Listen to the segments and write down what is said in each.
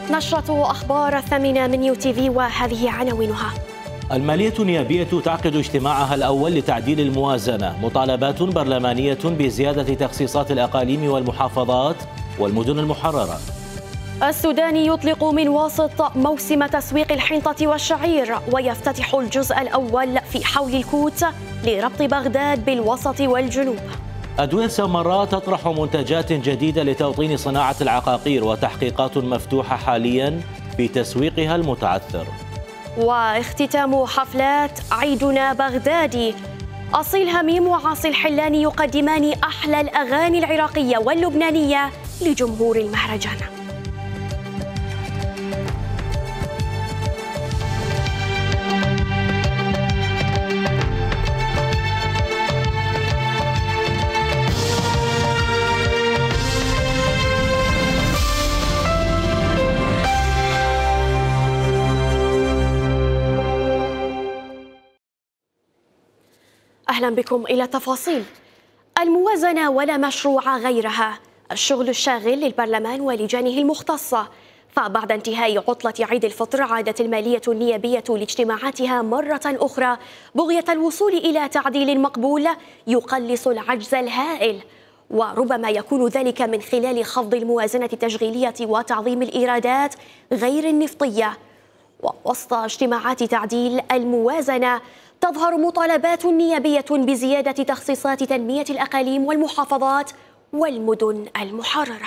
نشرة أخبار 8 من UTV وهذه عناوينها. المالية النيابية تعقد اجتماعها الأول لتعديل الموازنة. مطالبات برلمانية بزيادة تخصيصات الأقاليم والمحافظات والمدن المحررة. السودان يطلق من واسط موسم تسويق الحنطة والشعير، ويفتتح الجزء الأول في حول الكوت لربط بغداد بالوسط والجنوب. أدوية سمراء تطرح منتجات جديدة لتوطين صناعة العقاقير، وتحقيقات مفتوحة حاليا في تسويقها المتعثر. واختتام حفلات عيدنا بغدادي، أصيل هميم وعاصي الحلاني يقدمان أحلى الأغاني العراقية واللبنانية لجمهور المهرجان. أهلا بكم إلى التفاصيل. الموازنة ولا مشروع غيرها، الشغل الشاغل للبرلمان ولجانه المختصة. فبعد انتهاء عطلة عيد الفطر عادت المالية النيابية لاجتماعاتها مرة أخرى بغية الوصول إلى تعديل مقبول يقلص العجز الهائل، وربما يكون ذلك من خلال خفض الموازنة التشغيلية وتعظيم الإيرادات غير النفطية. ووسط اجتماعات تعديل الموازنة تظهر مطالبات نيابية بزيادة تخصيصات تنمية الأقاليم والمحافظات والمدن المحررة.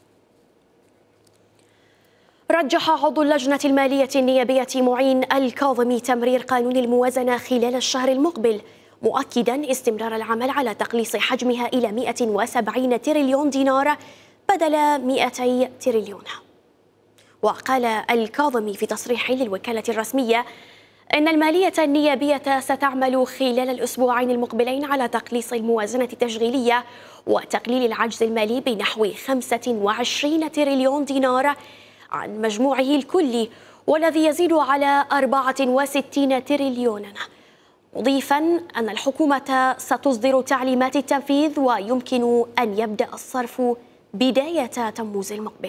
رجح عضو اللجنة المالية النيابية معين الكاظمي تمرير قانون الموازنة خلال الشهر المقبل، مؤكدا استمرار العمل على تقليص حجمها إلى 170 تريليون دينار بدل 200 تريليون. وقال الكاظمي في تصريح للوكالة الرسمية إن المالية النيابية ستعمل خلال الأسبوعين المقبلين على تقليص الموازنة التشغيلية وتقليل العجز المالي بنحو 25 تريليون دينار عن مجموعه الكلي، والذي يزيد على 64 تريليون، مضيفا أن الحكومة ستصدر تعليمات التنفيذ ويمكن أن يبدأ الصرف بداية تموز المقبل.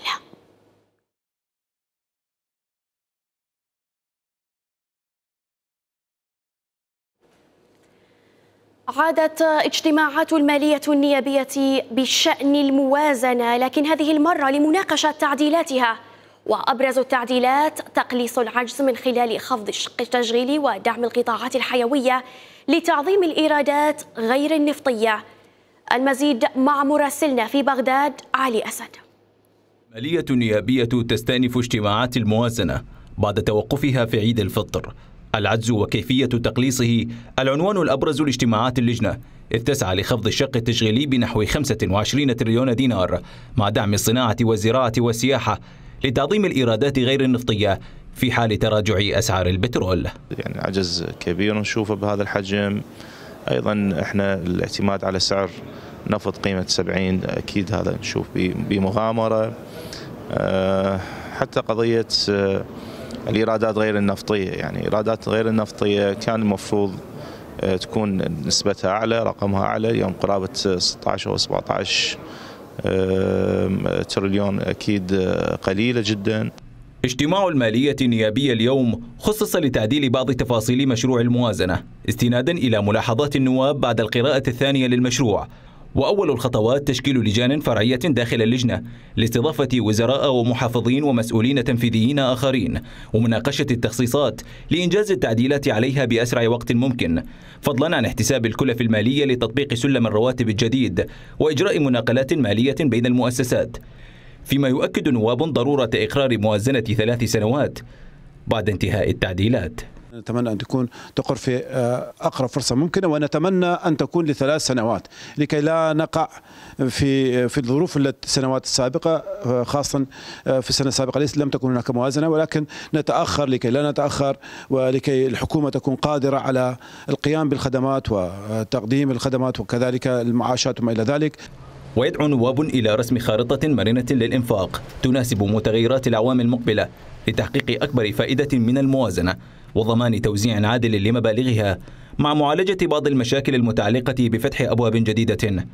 عادت اجتماعات المالية النيابية بشأن الموازنة، لكن هذه المرة لمناقشة تعديلاتها. وأبرز التعديلات تقليص العجز من خلال خفض الشق التشغيلي ودعم القطاعات الحيوية لتعظيم الإيرادات غير النفطية. المزيد مع مراسلنا في بغداد علي أسد. المالية النيابية تستأنف اجتماعات الموازنة بعد توقفها في عيد الفطر. العجز وكيفية تقليصه العنوان الأبرز لاجتماعات اللجنة، إذ تسعى لخفض الشق التشغيلي بنحو 25 تريليون دينار مع دعم الصناعة والزراعة والسياحة لتعظيم الإيرادات غير النفطية في حال تراجع أسعار البترول. يعني عجز كبير نشوفه بهذا الحجم. أيضا احنا الاعتماد على سعر نفط قيمة 70 أكيد هذا نشوف بمغامرة. حتى قضية الإيرادات غير النفطية، يعني إيرادات غير النفطية كان المفروض تكون نسبتها أعلى، رقمها أعلى، اليوم قرابة 16 أو 17 تريليون أكيد قليلة جدا. اجتماع المالية النيابية اليوم خصص لتعديل بعض تفاصيل مشروع الموازنة استنادا إلى ملاحظات النواب بعد القراءة الثانية للمشروع. وأول الخطوات تشكيل لجان فرعية داخل اللجنة لاستضافة وزراء ومحافظين ومسؤولين تنفيذيين آخرين ومناقشة التخصيصات لإنجاز التعديلات عليها بأسرع وقت ممكن، فضلا عن احتساب الكلف المالية لتطبيق سلم الرواتب الجديد وإجراء مناقلات مالية بين المؤسسات، فيما يؤكد نواب ضرورة إقرار موازنة 3 سنوات بعد انتهاء التعديلات. نتمنى أن تقر في أقرب فرصة ممكنة، ونتمنى أن تكون ل3 سنوات لكي لا نقع في الظروف السنوات السابقة، خاصة في السنة السابقة لم تكن هناك موازنة، ولكن نتأخر لكي لا نتأخر ولكي الحكومة تكون قادرة على القيام بالخدمات وتقديم الخدمات وكذلك المعاشات وما إلى ذلك. ويدعو نواب إلى رسم خارطة مرنة للإنفاق تناسب متغيرات الأعوام المقبلة لتحقيق أكبر فائدة من الموازنة وضمان توزيع عادل لمبالغها، مع معالجة بعض المشاكل المتعلقة بفتح أبواب جديدة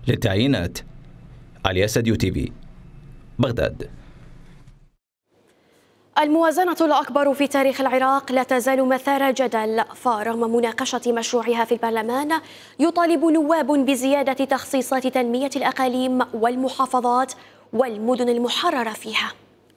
للتعيينات. علي أسد، UTV، بغداد. الموازنة الأكبر في تاريخ العراق لا تزال مثار جدل، فرغم مناقشة مشروعها في البرلمان يطالب نواب بزيادة تخصيصات تنمية الأقاليم والمحافظات والمدن المحررة فيها.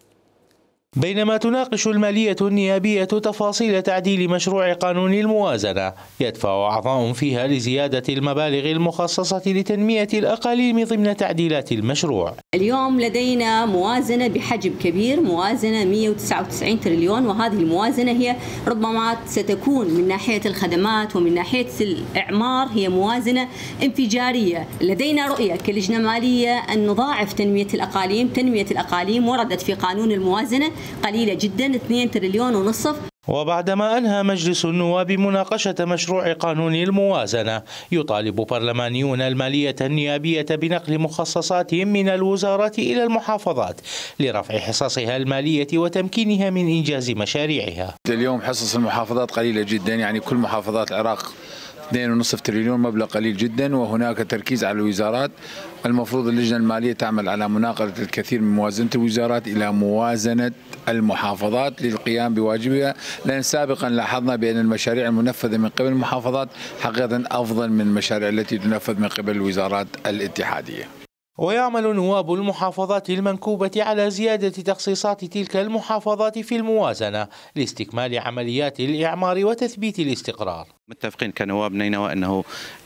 بينما تناقش المالية النيابية تفاصيل تعديل مشروع قانون الموازنة، يدفع أعضاء فيها لزيادة المبالغ المخصصة لتنمية الأقاليم ضمن تعديلات المشروع. اليوم لدينا موازنة بحجم كبير، موازنة 199 تريليون، وهذه الموازنة هي ربما ستكون من ناحية الخدمات ومن ناحية الإعمار هي موازنة انفجارية. لدينا رؤية كلجنة مالية أن نضاعف تنمية الأقاليم. تنمية الأقاليم وردت في قانون الموازنة قليلة جدا، 2 تريليون ونصف. وبعدما أنهى مجلس النواب مناقشة مشروع قانون الموازنة، يطالب برلمانيون المالية النيابية بنقل مخصصاتهم من الوزارات إلى المحافظات لرفع حصصها المالية وتمكينها من إنجاز مشاريعها. اليوم حصص المحافظات قليلة جدا، يعني كل محافظات العراق 2.5 تريليون، مبلغ قليل جدا، وهناك تركيز على الوزارات. المفروض اللجنة المالية تعمل على مناقلة الكثير من موازنة الوزارات إلى موازنة المحافظات للقيام بواجبها، لأن سابقا لاحظنا بأن المشاريع المنفذة من قبل المحافظات حقيقة أفضل من المشاريع التي تنفذ من قبل الوزارات الاتحادية. ويعمل نواب المحافظات المنكوبة على زيادة تخصيصات تلك المحافظات في الموازنة لاستكمال عمليات الإعمار وتثبيت الاستقرار. متفقين كنواب نينوى أنه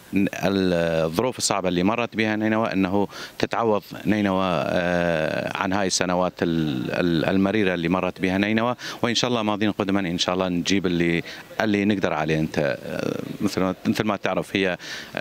الظروف الصعبة اللي مرت بها نينوى أنه تتعوض نينوى عن هاي السنوات المريرة اللي مرت بها نينوى، وإن شاء الله ماضين قدما إن شاء الله نجيب اللي نقدر عليه. أنت مثل ما تعرف هي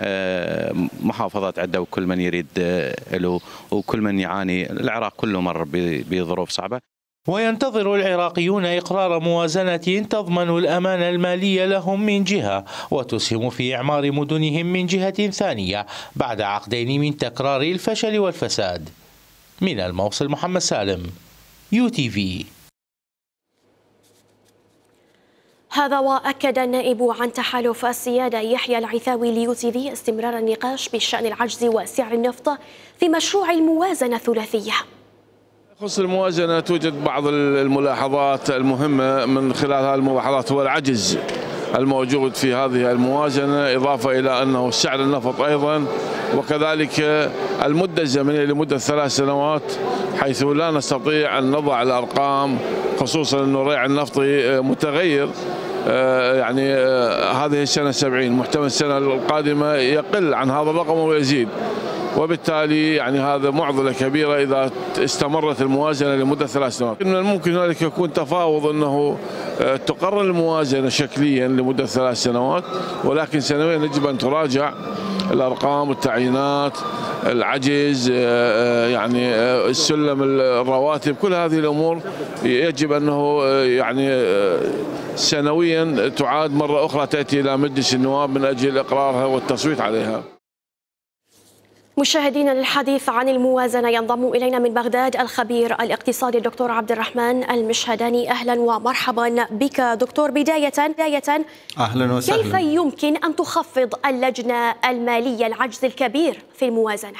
محافظات عدة وكل من يريد له وكل من يعاني. العراق كله مر بظروف صعبة. وينتظر العراقيون إقرار موازنة تضمن الأمان المالي لهم من جهة وتسهم في إعمار مدنهم من جهة ثانية بعد عقدين من تكرار الفشل والفساد. من الموصل محمد سالم، UTV. هذا وأكد النائب عن تحالف السيادة يحيى العيثاوي لUTV استمرار النقاش بشأن العجز وسعر النفط في مشروع الموازنة الثلاثية. بخصوص الموازنة توجد بعض الملاحظات المهمة. من خلال هذه الملاحظات هو العجز الموجود في هذه الموازنة، إضافة إلى أنه سعر النفط أيضا، وكذلك المدة الزمنية لمدة 3 سنوات، حيث لا نستطيع أن نضع الأرقام، خصوصا أن الريع النفطي متغير. يعني هذه السنة 70، محتمل السنة القادمة يقل عن هذا الرقم ويزيد، وبالتالي يعني هذا معضلة كبيرة إذا استمرت الموازنة لمدة 3 سنوات. من الممكن هنالك يكون تفاوض أنه تقرر الموازنة شكليا لمدة 3 سنوات، ولكن سنويا يجب أن تراجع الأرقام والتعيينات، العجز، يعني السلم، الرواتب، كل هذه الأمور يجب أنه يعني سنويا تعاد مرة أخرى، تأتي إلى مجلس النواب من أجل إقرارها والتصويت عليها. مشاهدينا، للحديث عن الموازنة ينضم إلينا من بغداد الخبير الاقتصادي الدكتور عبد الرحمن المشهداني. أهلا ومرحبا بك دكتور. بداية أهلا وسهلا. كيف يمكن أن تخفض اللجنة المالية العجز الكبير في الموازنة؟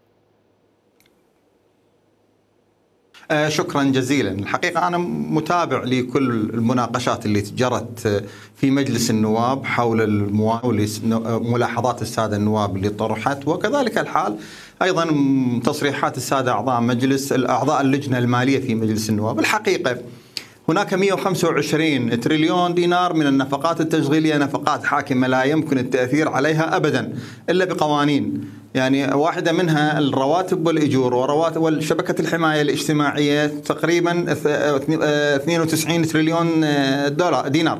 شكرا جزيلا. الحقيقة أنا متابع لكل المناقشات اللي جرت في مجلس النواب حول ملاحظات السادة النواب اللي طرحت، وكذلك الحال أيضا تصريحات السادة أعضاء اللجنة المالية في مجلس النواب. الحقيقة هناك 125 تريليون دينار من النفقات التشغيلية، نفقات حاكمة لا يمكن التأثير عليها أبدا إلا بقوانين. يعني واحدة منها الرواتب والإجور والشبكة الحماية الاجتماعية تقريبا 92 تريليون دينار.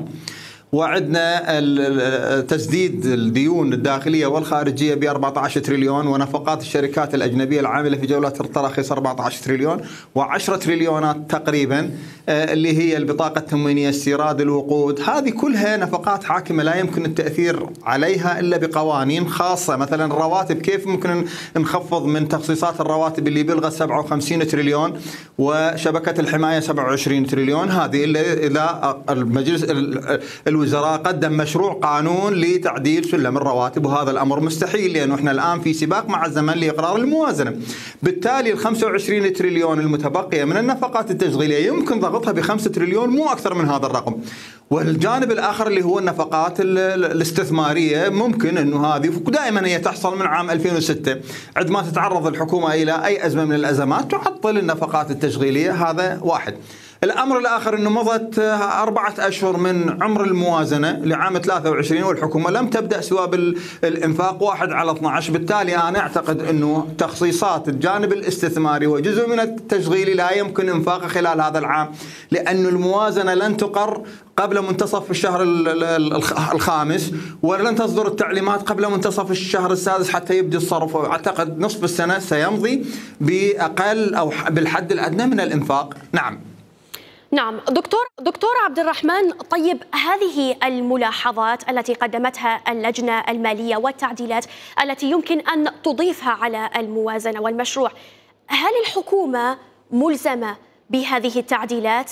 وعندنا تسديد الديون الداخلية والخارجية ب 14 تريليون، ونفقات الشركات الأجنبية العاملة في جولات التراخيص 14 تريليون، و10 تريليونات تقريبا اللي هي البطاقة التموينية، استيراد الوقود. هذه كلها نفقات حاكمة لا يمكن التأثير عليها إلا بقوانين خاصة. مثلا الرواتب، كيف ممكن نخفض من تخصيصات الرواتب اللي بلغت 57 تريليون وشبكة الحماية 27 تريليون؟ هذه إلا المجلس الوزراء قدم مشروع قانون لتعديل سلم الرواتب، وهذا الأمر مستحيل لأنه احنا الآن في سباق مع الزمن لإقرار الموازنة. بالتالي ال 25 تريليون المتبقية من النفقات التشغيلية يمكن ضغطها ب 5 تريليون مو أكثر من هذا الرقم. والجانب الآخر اللي هو النفقات الاستثمارية ممكن أنه هذه دائما هي تحصل من عام 2006 عندما تتعرض الحكومة إلى أي أزمة من الأزمات تعطل النفقات التشغيلية. هذا واحد. الأمر الآخر أنه مضت 4 أشهر من عمر الموازنة لعام 23 والحكومة لم تبدأ سوى بالإنفاق 1/12. بالتالي أنا أعتقد أنه تخصيصات الجانب الاستثماري وجزء من التشغيلي لا يمكن إنفاقه خلال هذا العام، لأن الموازنة لن تقر قبل منتصف الشهر الخامس، ولن تصدر التعليمات قبل منتصف الشهر السادس حتى يبدأ الصرف. أعتقد نصف السنة سيمضي بأقل أو بالحد الأدنى من الإنفاق. نعم دكتور عبد الرحمن، طيب هذه الملاحظات التي قدمتها اللجنة المالية والتعديلات التي يمكن أن تضيفها على الموازنة والمشروع، هل الحكومة ملزمة بهذه التعديلات؟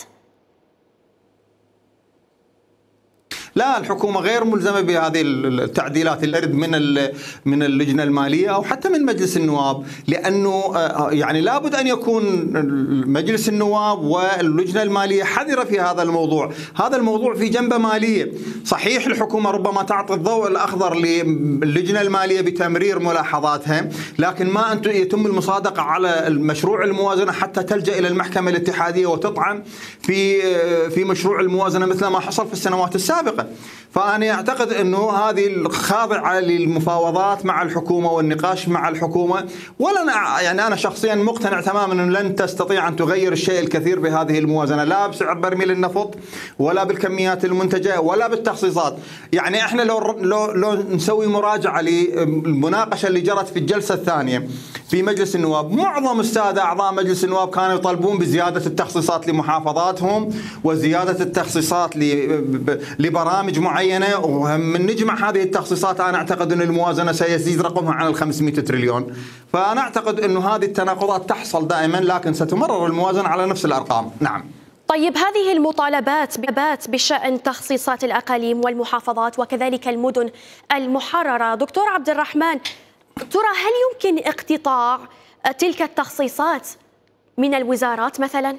لا، الحكومة غير ملزمة بهذه التعديلات اللي ترد من اللجنة المالية أو حتى من مجلس النواب، لأنه يعني لابد أن يكون مجلس النواب واللجنة المالية حذرة في هذا الموضوع. هذا الموضوع في جنبة مالية. صحيح الحكومة ربما تعطي الضوء الأخضر للجنة المالية بتمرير ملاحظاتها، لكن ما يتم المصادقة على المشروع الموازنة حتى تلجأ إلى المحكمة الاتحادية وتطعن في مشروع الموازنة مثل ما حصل في السنوات السابقة. فأنا أعتقد أنه هذه خاضعة للمفاوضات مع الحكومة والنقاش مع الحكومة، يعني أنا شخصيا مقتنع تماما أنه لن تستطيع أن تغير الشيء الكثير بهذه الموازنة، لا بسعر برميل النفط ولا بالكميات المنتجة ولا بالتخصيصات. يعني احنا لو نسوي مراجعة للمناقشة اللي جرت في الجلسة الثانية في مجلس النواب، معظم السادة أعضاء مجلس النواب كانوا يطالبون بزيادة التخصيصات لمحافظاتهم وزيادة التخصيصات لبرامج معينة، ومن نجمع هذه التخصيصات أنا أعتقد أن الموازنة سيزيد رقمها عن 500 تريليون. فأنا أعتقد أن هذه التناقضات تحصل دائما، لكن ستمرر الموازنة على نفس الأرقام. نعم. طيب هذه المطالبات بشأن تخصيصات الأقاليم والمحافظات وكذلك المدن المحررة، دكتور عبد الرحمن، ترى هل يمكن اقتطاع تلك التخصيصات من الوزارات مثلا؟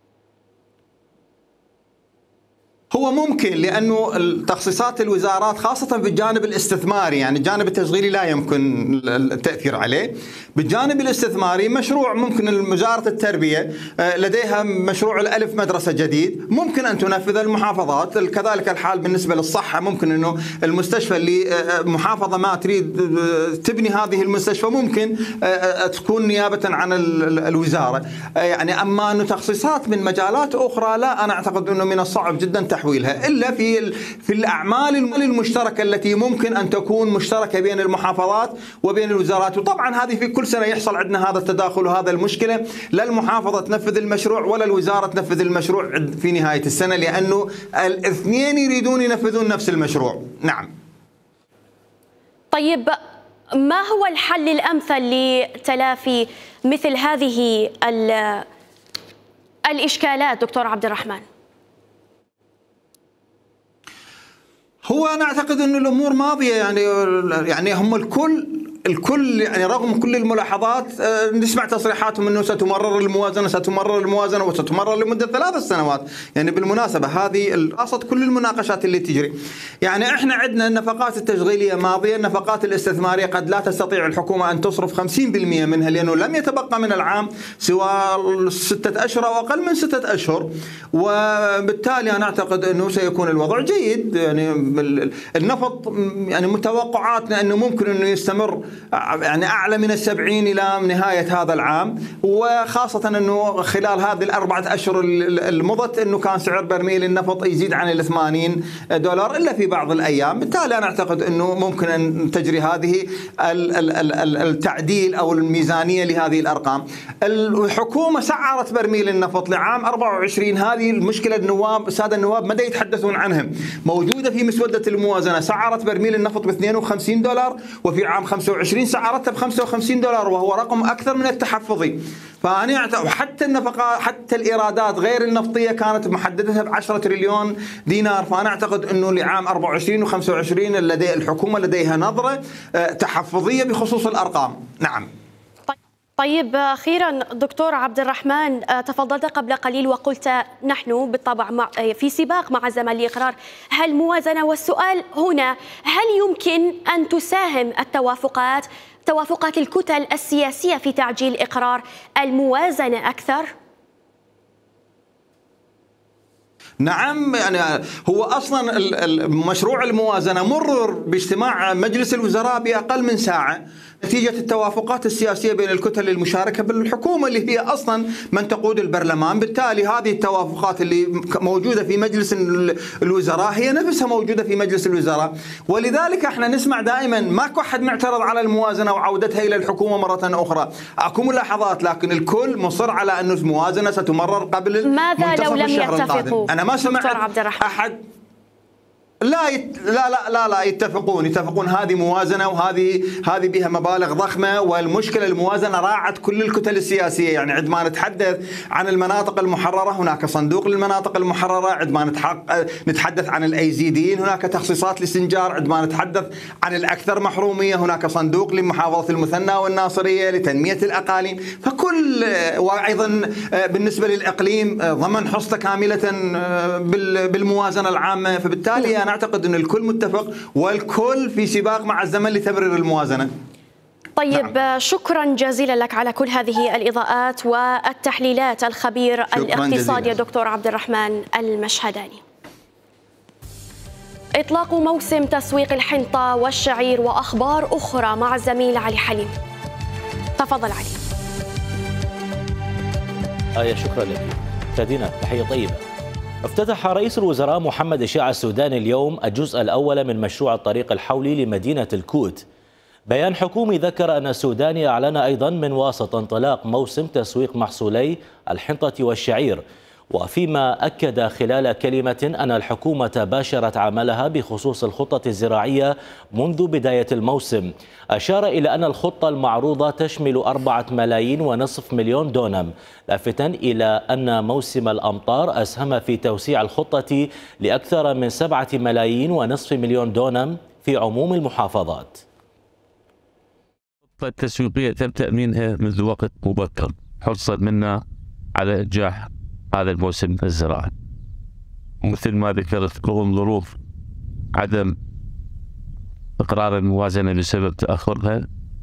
هو ممكن، لأنه التخصيصات الوزارات خاصة في الجانب الاستثماري، يعني الجانب التشغيلي لا يمكن التأثير عليه. بالجانب الاستثماري مشروع ممكن وزارة التربية لديها مشروع الألف مدرسة جديد ممكن أن تنفذ المحافظات. كذلك الحال بالنسبة للصحة، ممكن أنه المستشفى اللي محافظة ما تريد تبني هذه المستشفى ممكن تكون نيابة عن الوزارة. يعني أما أنه تخصيصات من مجالات أخرى لا، أنا أعتقد أنه من الصعب جدا تحويلها إلا في الأعمال المشتركة التي ممكن أن تكون مشتركة بين المحافظات وبين الوزارات. وطبعا هذه في كل سنة يحصل عندنا هذا التداخل وهذا المشكلة، لا المحافظة تنفذ المشروع ولا الوزارة تنفذ المشروع في نهاية السنة، لأنه الاثنين يريدون ينفذون نفس المشروع. نعم. طيب ما هو الحل الأمثل لتلافي مثل هذه الإشكالات دكتور عبد الرحمن؟ هو أنا أعتقد أن الأمور ماضية، يعني هم الكل يعني رغم كل الملاحظات نسمع تصريحاتهم أنه ستمرر الموازنة وستمرر لمدة 3 سنوات. يعني بالمناسبة هذه قصد كل المناقشات اللي تجري. يعني إحنا عندنا النفقات التشغيلية ماضية، النفقات الاستثمارية قد لا تستطيع الحكومة أن تصرف 50% منها، لأنه لم يتبقى من العام سوى 6 أشهر أو أقل من 6 أشهر، وبالتالي أنا أعتقد أنه سيكون الوضع جيد. يعني النفط يعني متوقعاتنا أنه ممكن أنه يستمر يعني أعلى من 70 إلى نهاية هذا العام، وخاصة أنه خلال هذه 4 أشهر المضت أنه كان سعر برميل النفط يزيد عن $80 إلا في بعض الأيام. بالتالي أنا أعتقد أنه ممكن أن تجري هذه التعديل أو الميزانية لهذه الأرقام. الحكومة سعرت برميل النفط لعام 24. هذه المشكلة السادة النواب مدى يتحدثون عنها، موجودة في مسودة الموازنة. سعرت برميل النفط ب $52 وفي عام 25 25 ساعة رتب $55 وهو رقم أكثر من التحفظي. فأنا وحتى النفقات حتى الإيرادات غير النفطية كانت محددتها ب10 تريليون دينار. فأنا أعتقد أنه لعام 24 و25 لدي الحكومة لديها نظرة تحفظية بخصوص الأرقام. نعم. طيب أخيرا دكتور عبد الرحمن، تفضلت قبل قليل وقلت نحن بالطبع في سباق مع الزمن لإقرار هالموازنة، والسؤال هنا هل يمكن أن تساهم توافقات الكتل السياسية في تعجيل إقرار الموازنة أكثر؟ نعم، يعني هو أصلا مشروع الموازنة مرر باجتماع مجلس الوزراء بأقل من ساعة نتيجة التوافقات السياسية بين الكتل المشاركة بالحكومة اللي هي أصلا من تقود البرلمان. بالتالي هذه التوافقات اللي موجودة في مجلس الوزراء هي نفسها موجودة في مجلس الوزراء، ولذلك احنا نسمع دائما ماكو أحد معترض على الموازنة وعودتها إلى الحكومة مرة أخرى. أكو ملاحظات لكن الكل مصر على أن الموازنة ستمرر قبل منتصف الشهر القادم. أنا ما سمعت أحد لا يتفقون. هذه موازنة وهذه بها مبالغ ضخمة، والمشكلة الموازنة راعت كل الكتل السياسية. يعني عندما نتحدث عن المناطق المحررة هناك صندوق للمناطق المحررة، عندما نتحدث عن الأيزيديين هناك تخصيصات للسنجار، عندما نتحدث عن الأكثر محرومية هناك صندوق لمحافظة المثنى والناصرية لتنمية الأقاليم. فكل وأيضا بالنسبة للإقليم ضمن حصة كاملة بالموازنة العامة. فبالتالي أعتقد أن الكل متفق والكل في سباق مع الزمن لتبرير الموازنة. طيب نعم. شكرا جزيلا لك على كل هذه الإضاءات والتحليلات الخبير الاقتصادي دكتور عبد الرحمن المشهداني. إطلاق موسم تسويق الحنطة والشعير وأخبار أخرى مع الزميل علي حليم. تفضل علي. شكرا لك. تهدينا تحية طيبة. افتتح رئيس الوزراء محمد الشيع السوداني اليوم الجزء الأول من مشروع الطريق الحولي لمدينة الكوت. بيان حكومي ذكر أن السوداني أعلن أيضا من واسط انطلاق موسم تسويق محصولي الحنطة والشعير، وفيما أكد خلال كلمة أن الحكومة باشرت عملها بخصوص الخطة الزراعية منذ بداية الموسم. أشار إلى أن الخطة المعروضة تشمل 4.5 مليون دونم، لافتا إلى أن موسم الأمطار أسهم في توسيع الخطة لأكثر من 7.5 مليون دونم في عموم المحافظات. الخطة التسويقية تم تأمينها منذ وقت مبكر حرصا منا على إنجاح هذا الموسم الزراعي، ومثل ما ذكرت رغم ظروف عدم إقرار الموازنة بسبب تأخرها،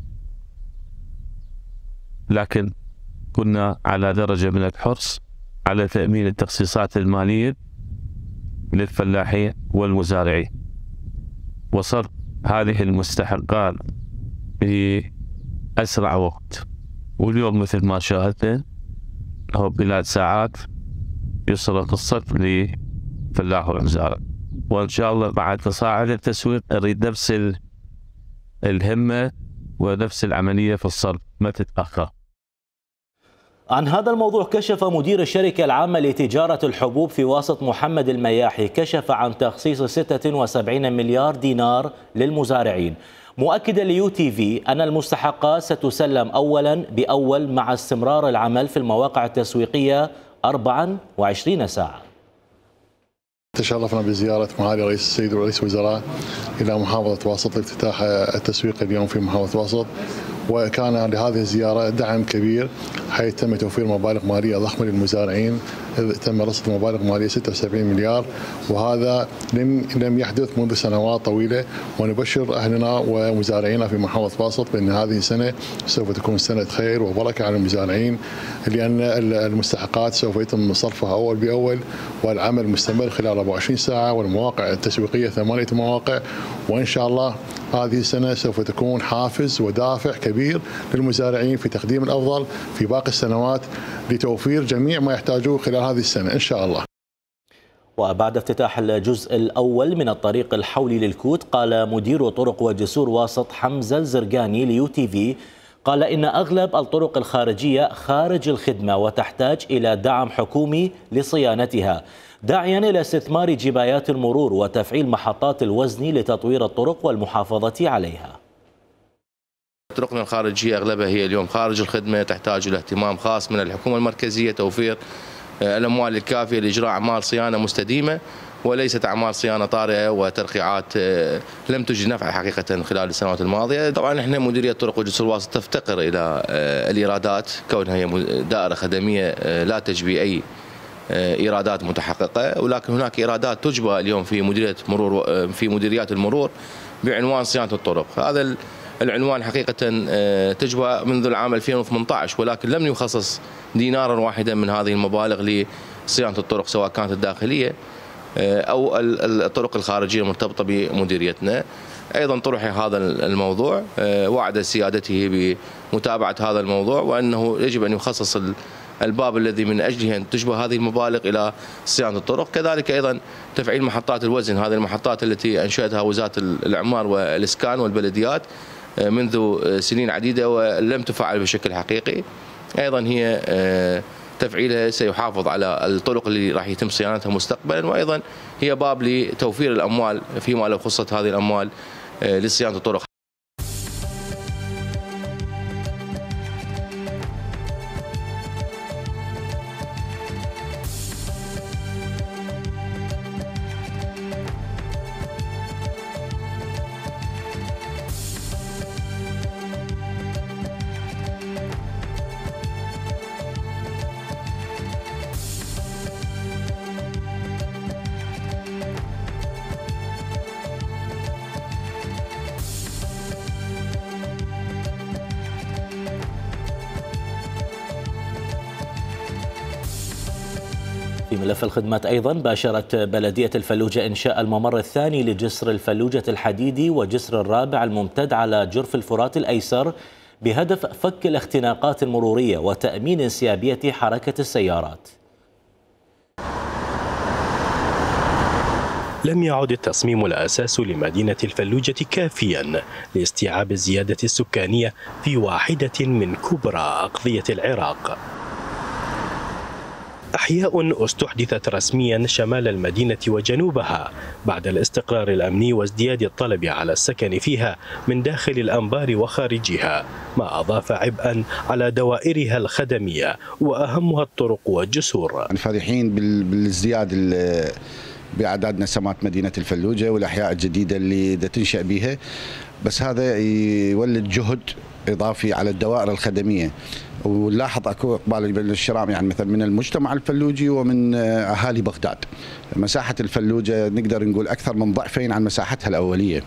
لكن كنا على درجة من الحرص على تأمين التخصيصات المالية للفلاحين والمزارعين وصرف هذه المستحقات بأسرع وقت. واليوم مثل ما شاهدنا هو خلال ساعات يصرف الصرف لفلاح والمزارع، وإن شاء الله بعد تصاعد التسويق نريد نفس الهمة ونفس العملية في الصرف ما تتأخر. عن هذا الموضوع كشف مدير الشركة العامة لتجارة الحبوب في واسط محمد المياحي، كشف عن تخصيص 76 مليار دينار للمزارعين، مؤكدا ليو تي في أن المستحقات ستسلم أولا بأول مع استمرار العمل في المواقع التسويقية 24 ساعة. تشرفنا بزيارة معالي رئيس السيد ورئيس الوزراء إلى محافظة واسط لافتتاح التسويق اليوم في محافظة واسط، وكان لهذه الزيارة دعم كبير حيث تم توفير مبالغ مالية ضخمة للمزارعين، تم رصد مبالغ مالية 76 مليار، وهذا لم يحدث منذ سنوات طويلة. ونبشر أهلنا ومزارعينا في محافظة واسط بأن هذه السنة سوف تكون سنة خير وبركة على المزارعين، لأن المستحقات سوف يتم صرفها أول بأول، والعمل مستمر خلال 24 ساعة، والمواقع التسويقية 8 مواقع، وإن شاء الله هذه السنة سوف تكون حافز ودافع كبير للمزارعين في تقديم الأفضل في باقي السنوات لتوفير جميع ما يحتاجوه خلال هذه السنة إن شاء الله. وبعد افتتاح الجزء الأول من الطريق الحولي للكوت، قال مدير طرق وجسور واسط حمزة الزرقاني ليو تي في، قال إن أغلب الطرق الخارجية خارج الخدمة وتحتاج إلى دعم حكومي لصيانتها، داعيا إلى استثمار جبايات المرور وتفعيل محطات الوزن لتطوير الطرق والمحافظة عليها. طرقنا الخارجية أغلبها هي اليوم خارج الخدمة، تحتاج إلى اهتمام خاص من الحكومة المركزية، توفير الأموال الكافية لإجراء أعمال صيانة مستديمة وليست أعمال صيانة طارئة وترقيعات لم تجد نفع حقيقة خلال السنوات الماضية. طبعا احنا مديرية طرق وجسور الواسط تفتقر إلى الإيرادات كونها هي دائرة خدمية لا تجبي أي إيرادات متحققة، ولكن هناك إيرادات تجبى اليوم في مديريات المرور بعنوان صيانة الطرق. هذا العنوان حقيقة تجبى منذ العام 2018، ولكن لم يخصص دينارا واحدا من هذه المبالغ لصيانة الطرق سواء كانت الداخلية أو الطرق الخارجية المرتبطة بمديريتنا. أيضا طرح هذا الموضوع، وعد سيادته بمتابعة هذا الموضوع وأنه يجب أن يخصص الباب الذي من أجله أن تشبه هذه المبالغ إلى صيانة الطرق. كذلك أيضا تفعيل محطات الوزن، هذه المحطات التي أنشأتها وزارة الإعمار والإسكان والبلديات منذ سنين عديدة ولم تفعل بشكل حقيقي. أيضا هي تفعيلها سيحافظ على الطرق اللي راح يتم صيانتها مستقبلا، وأيضا هي باب لتوفير الأموال فيما لو خصت هذه الأموال لصيانة الطرق. في ملف الخدمات أيضا باشرت بلدية الفلوجة إنشاء الممر الثاني لجسر الفلوجة الحديدي وجسر الرابع الممتد على جرف الفرات الأيسر بهدف فك الاختناقات المرورية وتأمين انسيابية حركة السيارات. لم يعد التصميم الأساس لمدينة الفلوجة كافيا لاستيعاب الزيادة السكانية في واحدة من كبرى أقضية العراق. أحياء استحدثت رسميا شمال المدينة وجنوبها بعد الاستقرار الأمني وازدياد الطلب على السكن فيها من داخل الأنبار وخارجها، ما أضاف عبئا على دوائرها الخدمية وأهمها الطرق والجسور. فرحين بالازدياد بأعداد نسمات مدينة الفلوجة والأحياء الجديدة اللي تنشأ بها، بس هذا يولد جهد إضافي على الدوائر الخدمية، ونلاحظ اكو اقبال بالشراء يعني مثلا من المجتمع الفلوجي ومن اهالي بغداد. مساحه الفلوجه نقدر نقول اكثر من ضعفين عن مساحتها الاوليه.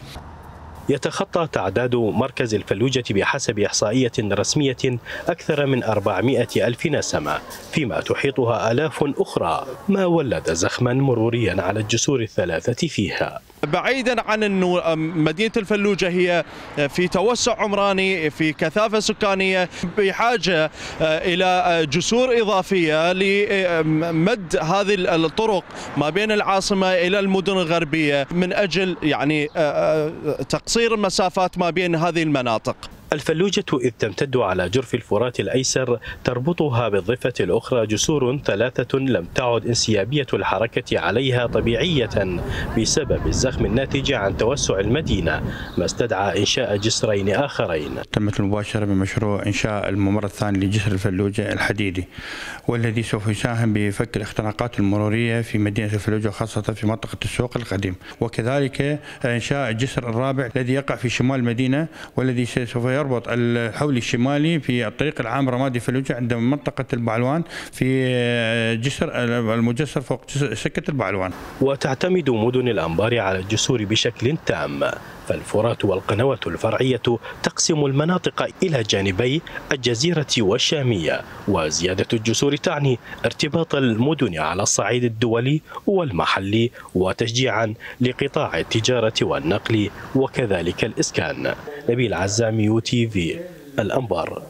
يتخطى تعداد مركز الفلوجة بحسب إحصائية رسمية أكثر من 400 ألف نسمة، فيما تحيطها آلاف أخرى، ما ولد زخما مروريا على الجسور الثلاثة فيها. بعيدا عن أنه مدينة الفلوجة هي في توسع عمراني في كثافة سكانية بحاجة إلى جسور إضافية لمد هذه الطرق ما بين العاصمة إلى المدن الغربية من أجل يعني تقصير المسافات ما بين هذه المناطق. الفلوجة إذ تمتد على جرف الفرات الأيسر تربطها بالضفة الأخرى جسور ثلاثة لم تعد انسيابية الحركة عليها طبيعية بسبب الزخم الناتج عن توسع المدينة، ما استدعى إنشاء جسرين آخرين. تمت المباشرة بمشروع إنشاء الممر الثاني لجسر الفلوجة الحديدي، والذي سوف يساهم بفك الاختناقات المرورية في مدينة الفلوجة خاصة في منطقة السوق القديم، وكذلك إنشاء الجسر الرابع الذي يقع في شمال المدينة والذي سوف يربط الحولي الشمالي في الطريق العام رمادي فلوجة عند منطقة البعلوان في جسر المجسر فوق سكة البعلوان. وتعتمد مدن الأنبار على الجسور بشكل تام، فالفرات والقنوات الفرعية تقسم المناطق إلى جانبي الجزيرة والشامية، وزيادة الجسور تعني ارتباط المدن على الصعيد الدولي والمحلي وتشجيعا لقطاع التجارة والنقل وكذلك الإسكان. نبيل عزامي UTV الأنبار.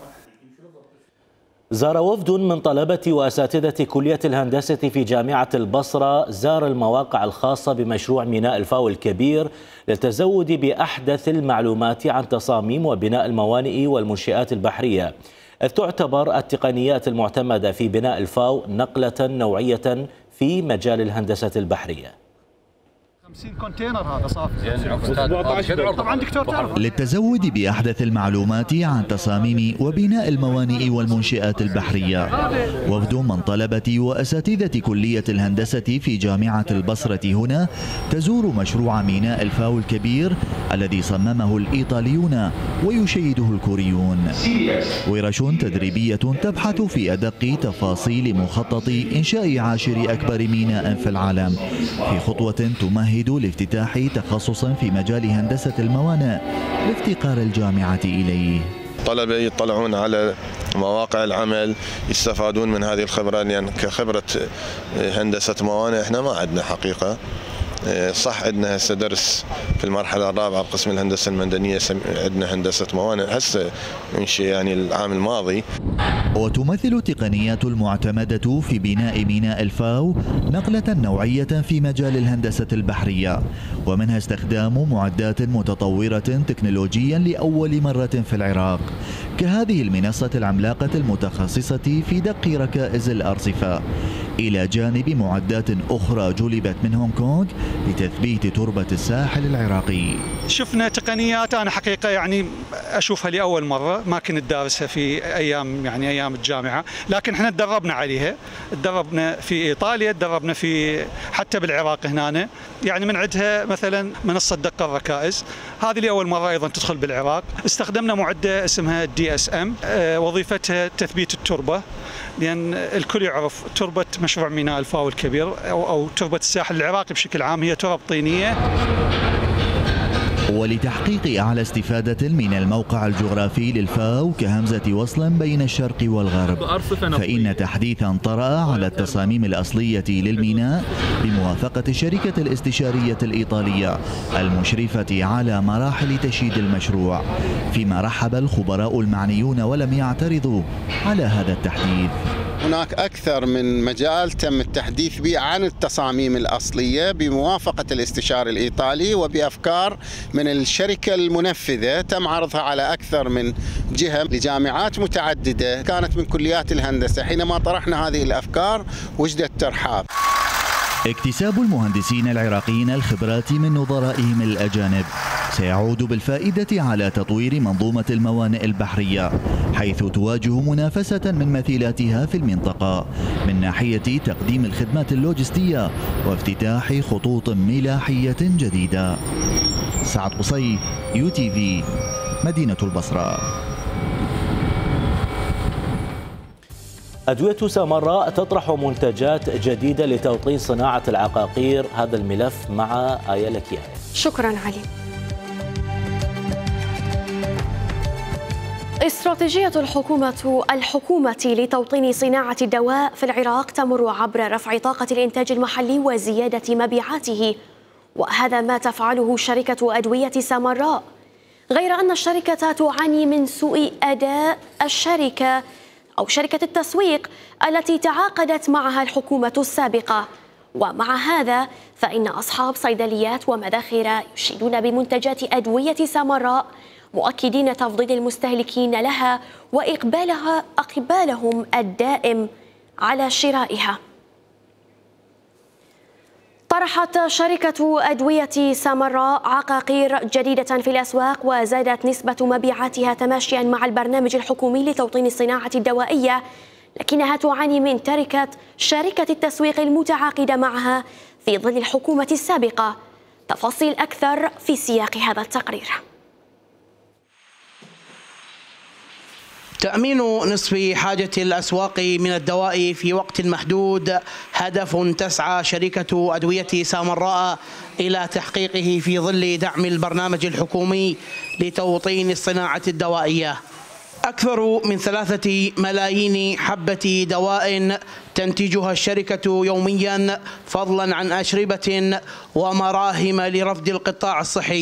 زار وفد من طلبة وأساتذة كلية الهندسة في جامعة البصرة زار المواقع الخاصة بمشروع ميناء الفاو الكبير للتزود بأحدث المعلومات عن تصاميم وبناء الموانئ والمنشآت البحرية، إذ تعتبر التقنيات المعتمدة في بناء الفاو نقلة نوعية في مجال الهندسة البحرية. 50 كونتينر هذا صافي. طبعا دكتور تعرف. للتزود بأحدث المعلومات عن تصاميم وبناء الموانئ والمنشآت البحرية، وفد من طلبة وأساتذة كلية الهندسة في جامعة البصرة هنا تزور مشروع ميناء الفاو الكبير الذي صممه الإيطاليون ويشيده الكوريون. ورش تدريبية تبحث في أدق تفاصيل مخطط إنشاء 10 أكبر ميناء في العالم، في خطوة تمهد لافتتاح تخصص في مجال هندسة الموانئ لافتقار الجامعة إليه. طلبة يطلعون على مواقع العمل، يستفادون من هذه الخبرة، لأن يعني كخبرة هندسة موانئ احنا ما عندنا حقيقة. صح عندنا هسه درس في المرحلة الرابعة بقسم الهندسة المدنية، عندنا هندسة موانئ هسه انشئ يعني العام الماضي. وتمثل التقنيات المعتمدة في بناء ميناء الفاو نقلة نوعية في مجال الهندسة البحرية، ومنها استخدام معدات متطورة تكنولوجيا لأول مرة في العراق، كهذه المنصة العملاقة المتخصصة في دق ركائز الأرصفة، إلى جانب معدات أخرى جلبت من هونغ كونغ لتثبيت تربة الساحل العراقي. شفنا تقنيات أنا حقيقة يعني أشوفها لأول مرة، ما كنت دارسها في أيام الجامعة، لكن احنا تدربنا عليها، تدربنا في إيطاليا، تدربنا في حتى بالعراق هنا، يعني من عندها مثلا منصة دق الركائز، هذه لأول مرة أيضا تدخل بالعراق. استخدمنا معدة اسمها DSM، وظيفتها تثبيت التربة، لأن الكل يعرف تربة مشروع ميناء الفاو الكبير أو تربة الساحل العراقي بشكل عام هي ترب طينية. ولتحقيق أعلى استفادة من الموقع الجغرافي للفاو كهمزة وصل بين الشرق والغرب، فإن تحديثا طرأ على التصاميم الأصلية للميناء بموافقة الشركة الاستشارية الإيطالية المشرفة على مراحل تشييد المشروع، فيما رحب الخبراء المعنيون ولم يعترضوا على هذا التحديث. هناك أكثر من مجال تم التحديث به عن التصاميم الأصلية بموافقة الاستشاري الإيطالي وبأفكار من الشركة المنفذة تم عرضها على أكثر من جهة لجامعات متعددة كانت من كليات الهندسة. حينما طرحنا هذه الأفكار وجدت ترحاب. اكتساب المهندسين العراقيين الخبرات من نظرائهم الأجانب سيعود بالفائدة على تطوير منظومة الموانئ البحرية، حيث تواجه منافسة من مثيلاتها في المنطقة من ناحية تقديم الخدمات اللوجستية وافتتاح خطوط ملاحية جديدة. سعد قصي، UTV، مدينة البصرة. أدوية سامراء تطرح منتجات جديدة لتوطين صناعة العقاقير. هذا الملف مع آية لكياي. شكرا علي. استراتيجية الحكومة لتوطين صناعة الدواء في العراق تمر عبر رفع طاقة الإنتاج المحلي وزيادة مبيعاته، وهذا ما تفعله شركة أدوية سامراء، غير أن الشركة تعاني من سوء أداء شركة التسويق التي تعاقدت معها الحكومة السابقة. ومع هذا فإن أصحاب صيدليات ومداخر يشيدون بمنتجات أدوية سامراء، مؤكدين تفضيل المستهلكين لها وإقبالهم الدائم على شرائها. طرحت شركة أدوية سامراء عقاقير جديدة في الأسواق، وزادت نسبة مبيعاتها تماشيا مع البرنامج الحكومي لتوطين الصناعة الدوائية، لكنها تعاني من تركة شركة التسويق المتعاقدة معها في ظل الحكومة السابقة. تفاصيل أكثر في سياق هذا التقرير. تأمين نصف حاجة الأسواق من الدواء في وقت محدود هدف تسعى شركة أدوية سامراء إلى تحقيقه في ظل دعم البرنامج الحكومي لتوطين الصناعة الدوائية. أكثر من 3 ملايين حبة دواء تنتجها الشركة يوميا، فضلا عن أشربة ومراهم لرفد القطاع الصحي.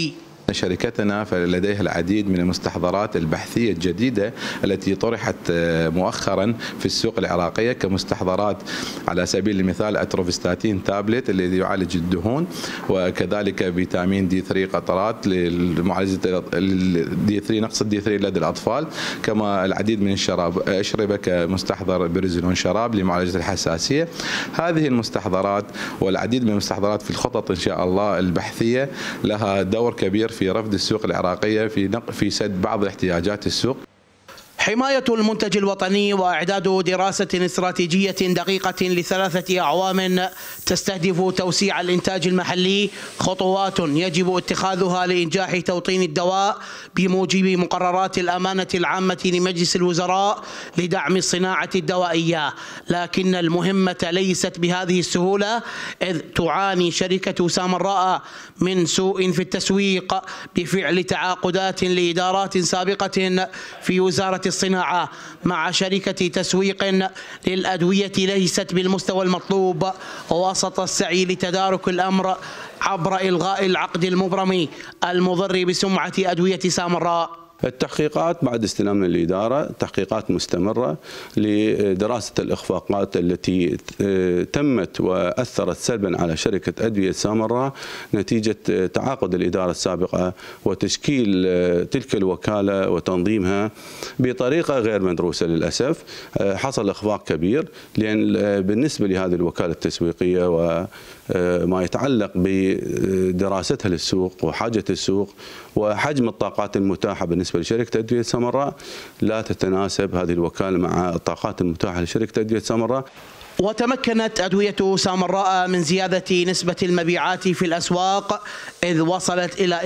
شركتنا فلديها العديد من المستحضرات البحثية الجديدة التي طرحت مؤخرا في السوق العراقية كمستحضرات، على سبيل المثال اتروفستاتين تابلت الذي يعالج الدهون، وكذلك فيتامين دي 3 قطرات لمعالجة الدي 3 نقص الدي 3 لدى الأطفال، كما العديد من الشراب أشربة كمستحضر بريزلون شراب لمعالجة الحساسية. هذه المستحضرات والعديد من المستحضرات في الخطط إن شاء الله البحثية لها دور كبير في رفض السوق العراقية في سد بعض احتياجات السوق. حماية المنتج الوطني وإعداد دراسة استراتيجية دقيقة ل3 أعوام تستهدف توسيع الإنتاج المحلي خطوات يجب اتخاذها لإنجاح توطين الدواء بموجب مقررات الأمانة العامة لمجلس الوزراء لدعم الصناعة الدوائية، لكن المهمة ليست بهذه السهولة، إذ تعاني شركة سامراء من سوء في التسويق بفعل تعاقدات لإدارات سابقة في وزارة الصناعة مع شركة تسويق للأدوية ليست بالمستوى المطلوب، ووسط السعي لتدارك الأمر عبر إلغاء العقد المبرم المضر بسمعة أدوية سامراء. التحقيقات بعد استلام الإدارة تحقيقات مستمرة لدراسة الإخفاقات التي تمت وأثرت سلبا على شركة أدوية سامراء نتيجة تعاقد الإدارة السابقة وتشكيل تلك الوكالة وتنظيمها بطريقة غير مدروسة. للأسف حصل إخفاق كبير، لأن بالنسبة لهذه الوكالة التسويقية وما يتعلق بدراستها للسوق وحاجة السوق وحجم الطاقات المتاحة بالنسبة لشركة أدوية سامراء لا تتناسب هذه الوكالة مع الطاقات المتاحة لشركة أدوية سامراء. وتمكنت أدوية سامراء من زيادة نسبة المبيعات في الأسواق، إذ وصلت إلى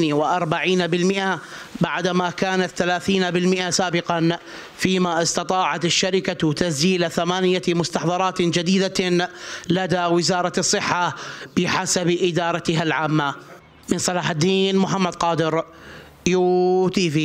42% بعدما كانت 30% سابقا، فيما استطاعت الشركة تسجيل 8 مستحضرات جديدة لدى وزارة الصحة بحسب إدارتها العامة. من صلاح الدين محمد قادر، UTV.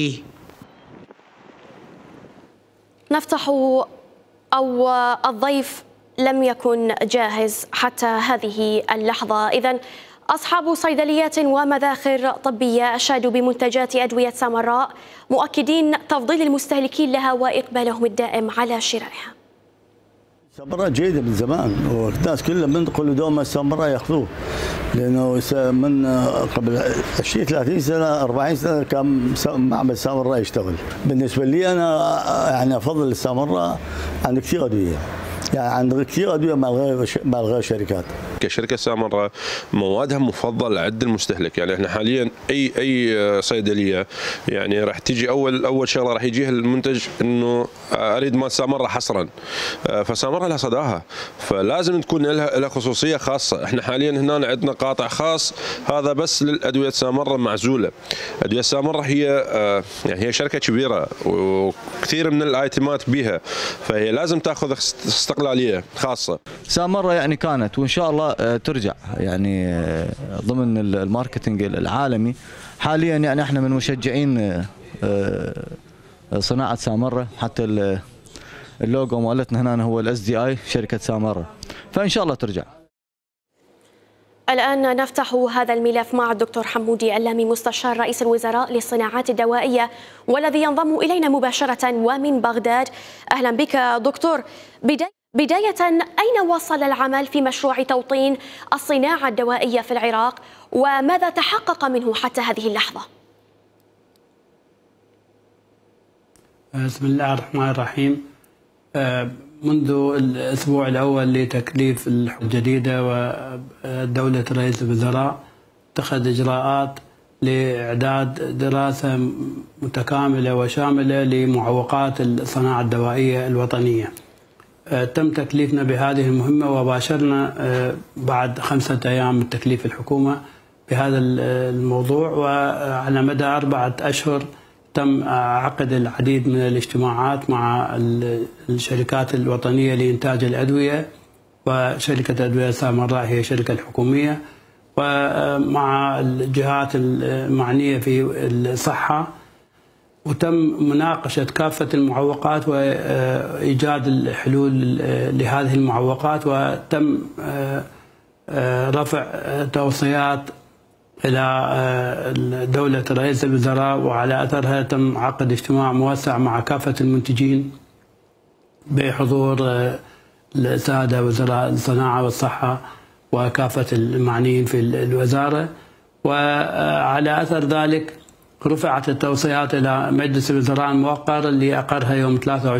نفتح أو الضيف لم يكن جاهز حتى هذه اللحظة، إذن أصحاب صيدليات ومذاخر طبية أشادوا بمنتجات أدوية سامراء مؤكدين تفضيل المستهلكين لها وإقبالهم الدائم على شرائها. سامراء جيدة من زمان، والناس كلها من كل دوما سامراء ياخذوه، لأنه من قبل 20-30 سنة 40 سنة كان معمل سامراء يشتغل. بالنسبة لي أنا يعني أفضل السامراء عن كثير أدوية، يعني عند كثير أدوية مع غير شركات. كشركة سامراء موادها مفضل عند المستهلك، يعني احنا حاليا اي صيدليه يعني راح تيجي اول شغله راح يجيها المنتج انه اريد مال سامراء حصرا، فسامراء لها صداها، فلازم تكون لها خصوصيه خاصه. احنا حاليا هنا عندنا قاطع خاص هذا بس للادويه سامراء معزوله. ادويه سامراء هي شركه كبيره وكثير من الايتمات بها، فهي لازم تاخذ استقلاليه خاصه. سامراء يعني كانت وان شاء الله ترجع يعني ضمن الماركتينج العالمي. حاليا يعني احنا من مشجعين صناعه سامراء، حتى اللوجو مالتنا هنا هو الSDI شركه سامراء، فان شاء الله ترجع. الآن نفتح هذا الملف مع الدكتور حمودي اللامي مستشار رئيس الوزراء للصناعات الدوائية والذي ينضم إلينا مباشرة ومن بغداد. أهلا بك دكتور. بداية، أين وصل العمل في مشروع توطين الصناعة الدوائية في العراق وماذا تحقق منه حتى هذه اللحظة؟ بسم الله الرحمن الرحيم. منذ الأسبوع الأول لتكليف الحكومة الجديدة ودولة رئيس الوزراء اتخذ إجراءات لإعداد دراسة متكاملة وشاملة لمعوقات الصناعة الدوائية الوطنية. تم تكليفنا بهذه المهمة وباشرنا بعد 5 أيام من تكليف الحكومة بهذا الموضوع، وعلى مدى 4 أشهر تم عقد العديد من الاجتماعات مع الشركات الوطنية لإنتاج الأدوية، وشركة أدوية سامراء هي شركة الحكومية، ومع الجهات المعنية في الصحة، وتم مناقشة كافة المعوقات وإيجاد الحلول لهذه المعوقات، وتم رفع توصيات إلى دولة رئيس الوزراء، وعلى أثرها تم عقد اجتماع موسع مع كافة المنتجين بحضور السادة وزراء الصناعة والصحة وكافة المعنيين في الوزارة. وعلى أثر ذلك رفعت التوصيات إلى مجلس الوزراء الموقر اللي أقرها يوم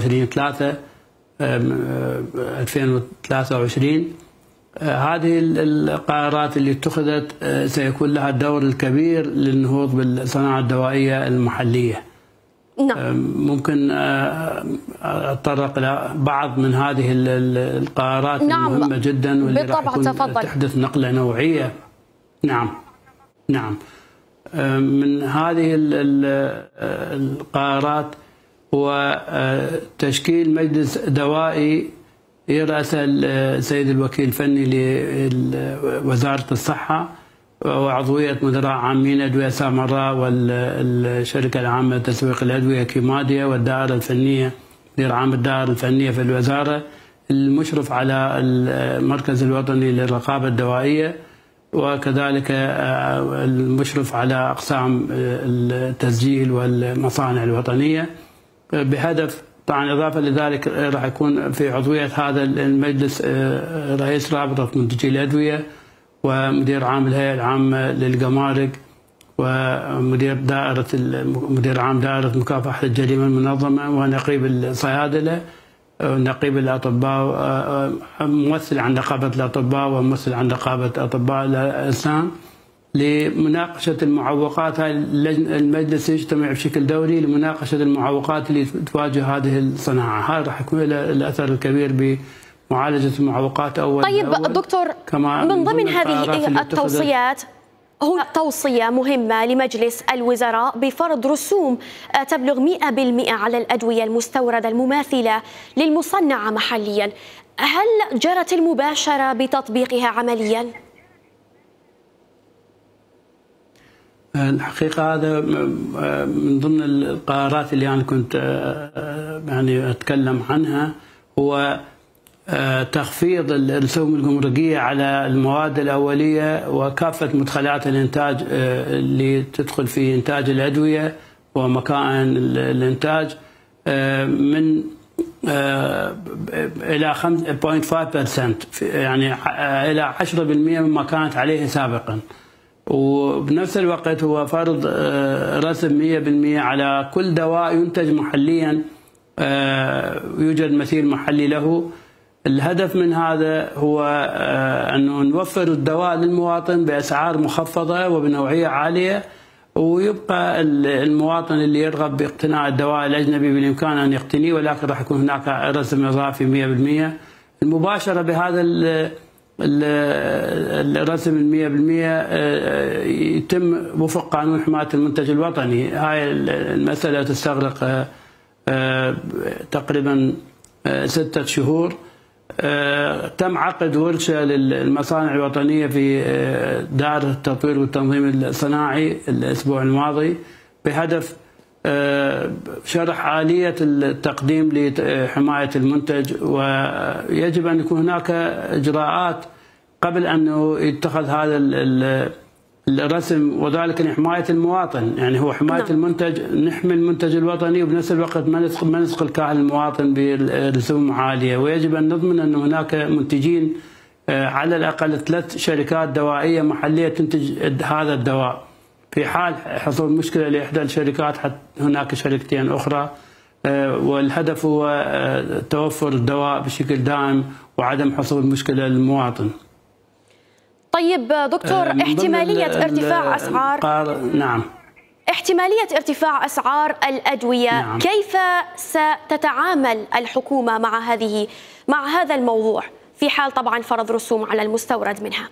23/3/2023. هذه القرارات اللي اتخذت سيكون لها الدور الكبير للنهوض بالصناعة الدوائية المحلية. نعم. ممكن أتطرق إلى بعض من هذه القرارات المهمة جدا واللي راح تحدث نقلة نوعية. نعم. من هذه القرارات هو تشكيل مجلس دوائي يرأس السيد الوكيل الفني لوزارة الصحة، وعضوية مدراء عامين أدوية سامراء والشركة العامة لتسويق الأدوية كيماديا والدائرة الفنية، مدير عام الدائرة الفنية في الوزارة، المشرف على المركز الوطني للرقابة الدوائية، وكذلك المشرف على أقسام التسجيل والمصانع الوطنية، بهدف طبعا إضافة لذلك راح يكون في عضوية هذا المجلس رئيس رابطة منتجي الأدوية، ومدير عام الهيئة العامة للجمارك، مدير عام دائرة مكافحة الجريمة المنظمة، ونقيب الصيادلة، ونقيب الأطباء، ممثل عن نقابة الأطباء وممثل عن نقابة أطباء الأسنان، لمناقشة المعوقات. المجلس يجتمع بشكل دوري لمناقشة المعوقات اللي تواجه هذه الصناعة. هذا راح يكون له الأثر الكبير بمعالجة المعوقات أول طيب بأول. دكتور، من ضمن هذه التوصيات هناك توصية مهمة لمجلس الوزراء بفرض رسوم تبلغ 100% على الأدوية المستوردة المماثلة للمصنعة محليا. هل جرت المباشرة بتطبيقها عمليا؟ الحقيقة هذا من ضمن القرارات اللي أنا كنت أتكلم عنها، هو تخفيض الرسوم الجمركية على المواد الأولية وكافة مدخلات الإنتاج اللي تدخل في إنتاج الأدوية ومكائن الإنتاج من إلى 5.5%، يعني إلى 10% مما كانت عليه سابقا. وبنفس الوقت هو فرض رسم 100% على كل دواء ينتج محليا يوجد مثيل محلي له. الهدف من هذا هو أنه نوفر الدواء للمواطن بأسعار مخفضة وبنوعية عالية، ويبقى المواطن اللي يرغب باقتناء الدواء الأجنبي بالإمكان أن يقتنيه، ولكن راح يكون هناك رسم إضافي 100%. المباشرة بهذا الرسم 100% يتم وفق قانون حماية المنتج الوطني. هاي المسألة تستغرق تقريبا 6 شهور. تم عقد ورشة للمصانع الوطنية في دائرة التطوير والتنظيم الصناعي الأسبوع الماضي بهدف شرح آلية التقديم لحماية المنتج، ويجب أن يكون هناك إجراءات قبل أن يتخذ هذا الرسم، وذلك لحماية المواطن. يعني هو حماية المنتج، نحمي المنتج الوطني وبنفس الوقت ما نثقل كاهل المواطن برسوم عالية. ويجب أن نضمن أن هناك منتجين على الأقل 3 شركات دوائية محلية تنتج هذا الدواء. في حال حصول مشكلة لإحدى الشركات هناك شركتين أخرى، والهدف هو توفر الدواء بشكل دائم وعدم حصول مشكلة للمواطن. طيب دكتور، احتمالية ارتفاع أسعار نعم، احتمالية ارتفاع أسعار الأدوية، نعم. كيف ستتعامل الحكومة مع هذا الموضوع في حال طبعا فرض رسوم على المستورد منها؟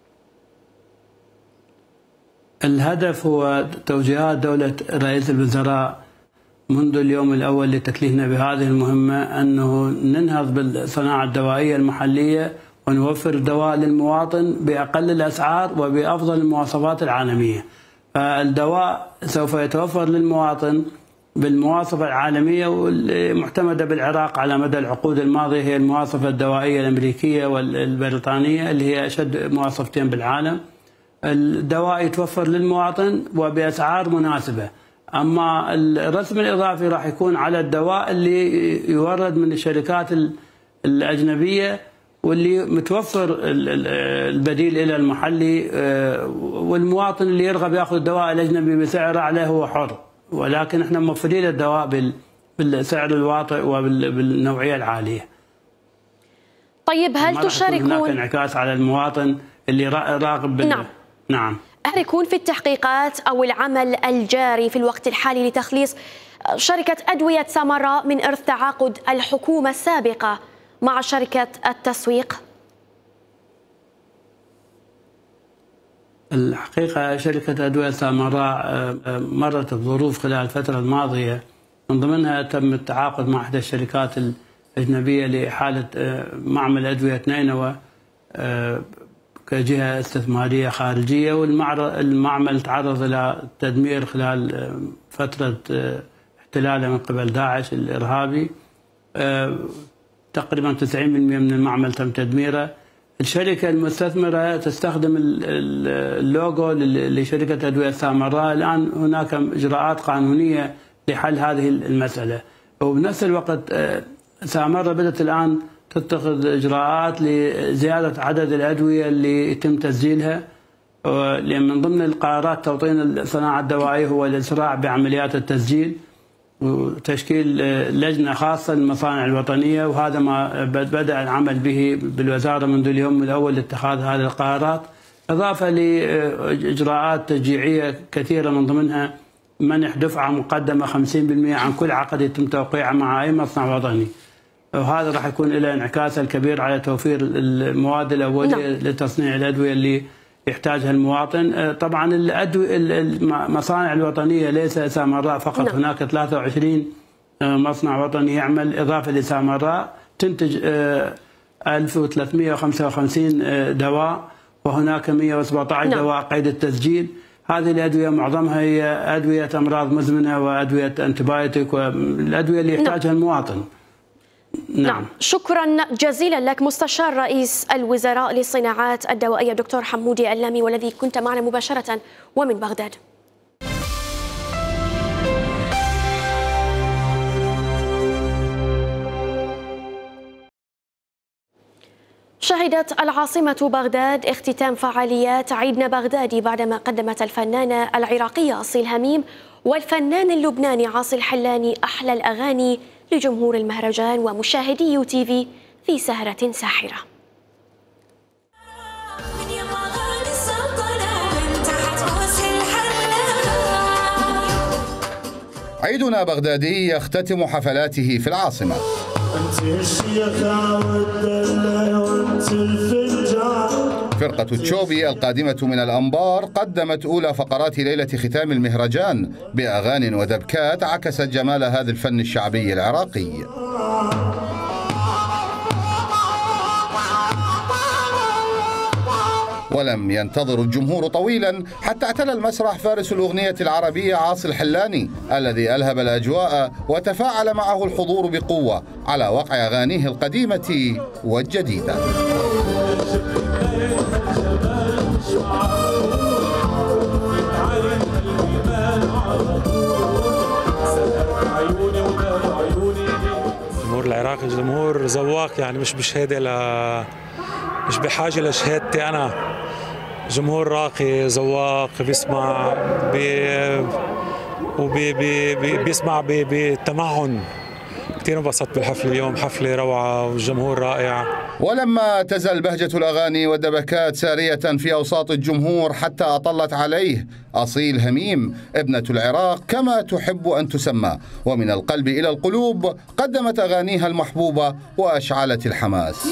الهدف هو توجيهات دولة رئيس الوزراء منذ اليوم الأول لتكليفنا بهذه المهمة، أنه ننهض بالصناعة الدوائية المحلية ونوفر الدواء للمواطن بأقل الأسعار وبأفضل المواصفات العالمية. فالدواء سوف يتوفر للمواطن بالمواصفة العالمية والمعتمدة بالعراق على مدى العقود الماضية، هي المواصفة الدوائية الأمريكية والبريطانية اللي هي أشد مواصفتين بالعالم. الدواء يتوفر للمواطن وبأسعار مناسبة. أما الرسم الإضافي راح يكون على الدواء اللي يورد من الشركات الأجنبية واللي متوفر البديل إلى المحلي، والمواطن اللي يرغب يأخذ الدواء الأجنبي بسعر أعلى هو حر، ولكن احنا موفرين الدواء بالسعر الواطئ وبالنوعية العالية. طيب هل تشاركون هناك انعكاس على المواطن اللي راغب نعم. هل يكون في التحقيقات أو العمل الجاري في الوقت الحالي لتخليص شركة أدوية سامراء من إرث تعاقد الحكومة السابقة مع شركة التسويق؟ الحقيقة شركة أدوية سامراء مرت بظروف خلال الفترة الماضية، من ضمنها تم التعاقد مع إحدى الشركات الأجنبية لإحالة معمل أدوية نينوى كجهة استثمارية خارجية، والمعمل تعرض إلى تدمير خلال فترة احتلاله من قبل داعش الإرهابي. تقريبا 90% من المعمل تم تدميره. الشركة المستثمرة تستخدم اللوجو لشركة أدوية سامراء. الآن هناك إجراءات قانونية لحل هذه المسألة، وبنفس الوقت سامراء بدأت الآن تتخذ إجراءات لزيادة عدد الأدوية اللي يتم تسجيلها، لأن من ضمن القرارات توطين الصناعة الدوائية هو الإسراع بعمليات التسجيل وتشكيل لجنة خاصة للمصانع الوطنية، وهذا ما بدأ العمل به بالوزارة منذ اليوم الأول لاتخاذ هذه القرارات، إضافة لإجراءات تشجيعية كثيرة من ضمنها منح دفعة مقدمة 50% عن كل عقد يتم توقيعه مع أي مصنع وطني، وهذا راح يكون له انعكاس الكبير على توفير المواد الأولية لتصنيع الأدوية اللي يحتاجها المواطن. طبعا المصانع الوطنية ليس سامراء فقط، هناك 23 مصنع وطني يعمل إضافة لسامراء تنتج 1355 دواء، وهناك 117 دواء قيد التسجيل. هذه الأدوية معظمها هي أدوية أمراض مزمنة وأدوية أنتيبيوتيك والأدوية اللي يحتاجها المواطن. نعم، شكرا جزيلا لك مستشار رئيس الوزراء للصناعات الدوائية دكتور حمودي اللامي، والذي كنت معنا مباشرة ومن بغداد. شهدت العاصمة بغداد اختتام فعاليات عيدنا بغدادي بعدما قدمت الفنانة العراقية أصيل هميم والفنان اللبناني عاصي الحلاني أحلى الأغاني لجمهور المهرجان ومشاهدي UTV في سهرة ساحرة. عيدنا بغدادي يختتم حفلاته في العاصمة. فرقة تشوبي القادمة من الأنبار قدمت أولى فقرات ليلة ختام المهرجان بأغاني ودبكات عكست جمال هذا الفن الشعبي العراقي. ولم ينتظر الجمهور طويلا حتى اعتلى المسرح فارس الأغنية العربية عاصي الحلاني الذي ألهب الأجواء وتفاعل معه الحضور بقوة على وقع أغانيه القديمة والجديدة. الجمهور العراقي جمهور ذواق، يعني مش بحاجة لشهادتي أنا، جمهور راقي ذواق بيسمع بيسمع بتمعن. كثير انبسطت بالحفل اليوم، حفلة روعة والجمهور رائع. ولما تزل بهجة الأغاني والدبكات سارية في أوساط الجمهور حتى أطلت عليه أصيل هميم ابنة العراق كما تحب أن تسمى، ومن القلب إلى القلوب قدمت أغانيها المحبوبة وأشعلت الحماس.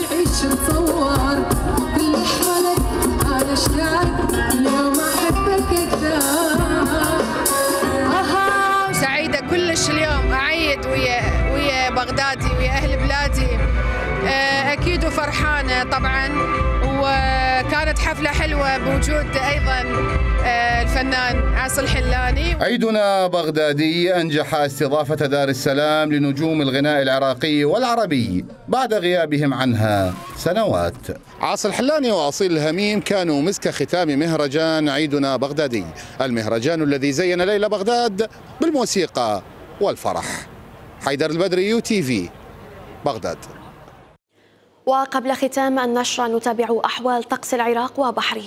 سعيدة كلش اليوم أعيد ويا بغدادي ويا أهل بلادي، أكيد وفرحانة طبعا، وكانت كانت حفلة حلوة بوجود أيضا الفنان عاصي الحلاني. عيدنا بغدادي أنجح استضافة دار السلام لنجوم الغناء العراقي والعربي بعد غيابهم عنها سنوات. عاصي الحلاني وأصيل الهميم كانوا مسك ختام مهرجان عيدنا بغدادي، المهرجان الذي زين ليلة بغداد بالموسيقى والفرح. حيدر البدري UTV بغداد. وقبل ختام النشرة نتابع أحوال طقس العراق وبحره.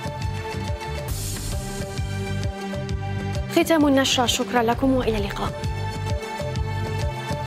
ختام النشرة، شكرا لكم وإلى اللقاء.